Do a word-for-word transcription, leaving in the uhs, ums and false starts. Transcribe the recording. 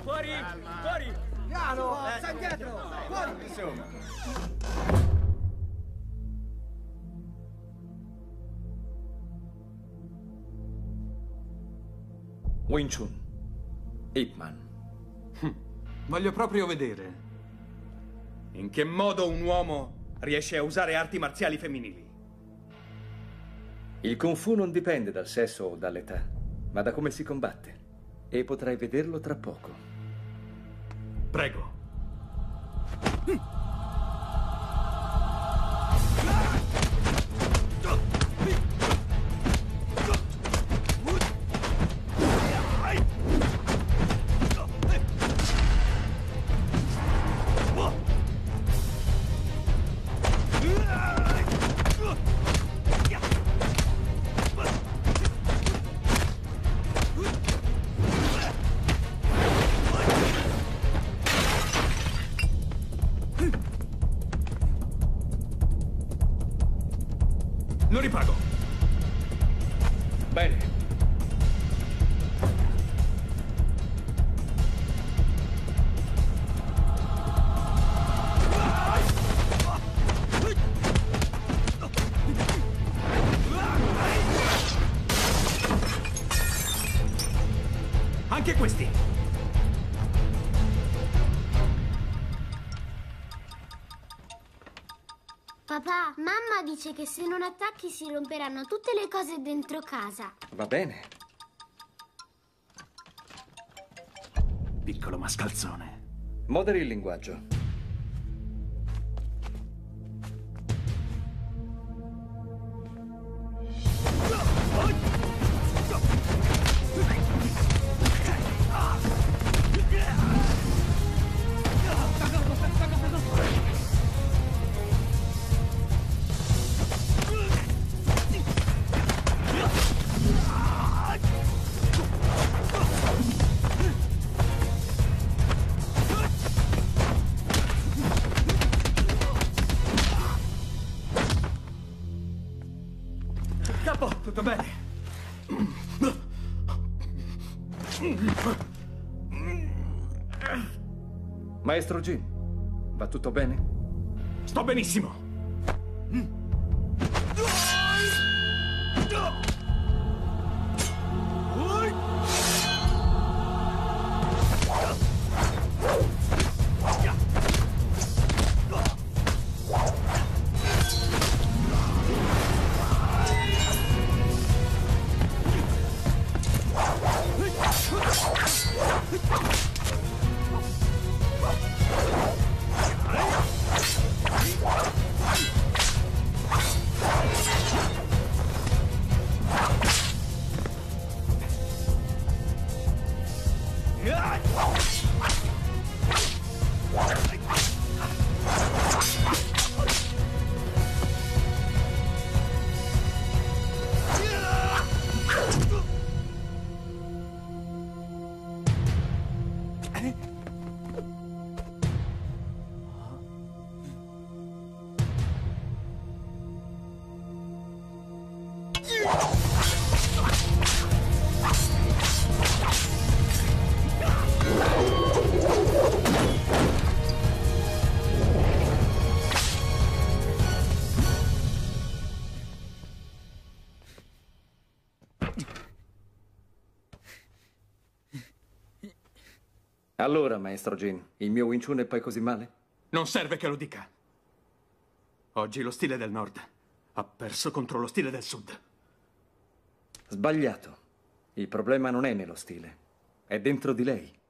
Fuori! Fuori! Piano! Sta indietro! Fuori! Insomma. Wing Chun. Ip Man. Voglio proprio vedere. In che modo un uomo riesce a usare arti marziali femminili? Il Kung Fu non dipende dal sesso o dall'età, ma da come si combatte. E potrai vederlo tra poco. Prego. Lo ripago. Bene. Anche questi. Papà, mamma dice che se non attacchi si romperanno tutte le cose dentro casa. Va bene. Piccolo mascalzone. Moderi il linguaggio. Capo, tutto bene? Maestro Jin, va tutto bene? Sto benissimo. Allora, maestro Jin, il mio Wing Chun è poi così male? Non serve che lo dica. Oggi lo stile del nord ha perso contro lo stile del sud. Sbagliato. Il problema non è nello stile, è dentro di lei.